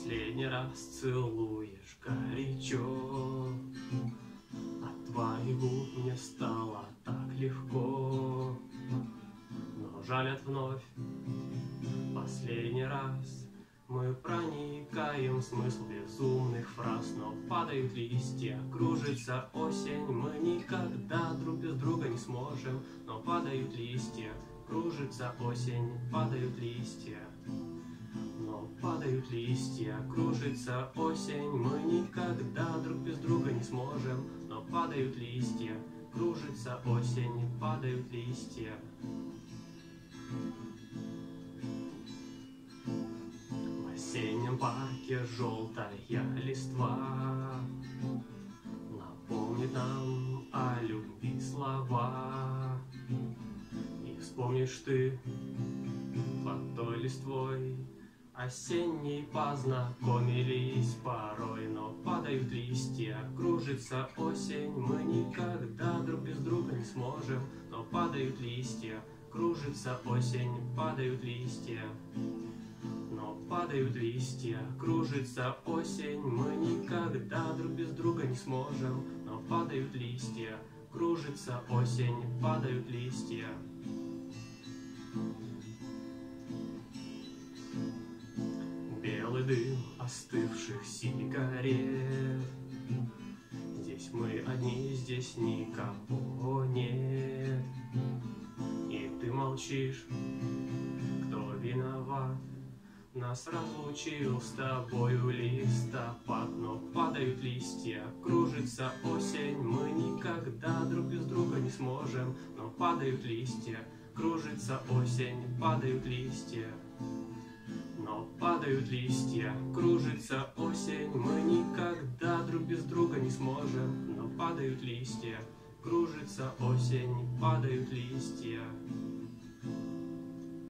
последний раз целуешь горячо. От твоих губ мне стало так легко, но жалят вновь последний раз. Мы проникаем в смысл безумных фраз, но падают листья, кружится осень. Мы никогда друг без друга не сможем, но падают листья, кружится осень, падают листья. Но падают листья, кружится осень. Мы никогда друг без друга не сможем, но падают листья, кружится осень, падают листья. В осеннем парке желтая листва напомнит нам о любви слова. И вспомнишь ты под той листвой осенней познакомились порой, но падают листья, кружится осень. Мы никогда друг без друга не сможем, но падают листья, кружится осень, падают листья. Но падают листья, кружится осень. Мы никогда друг без друга не сможем, но падают листья, кружится осень, падают листья. Белый дым остывших сигарет. Здесь мы одни, здесь никого нет. И ты молчишь, кто виноват? Нас разлучил с тобою листопад. Но падают листья, кружится осень. Мы никогда друг без друга не сможем, но падают листья, кружится осень, падают листья. Но падают листья, кружится осень. Мы никогда друг без друга не сможем, но падают листья, кружится осень, падают листья.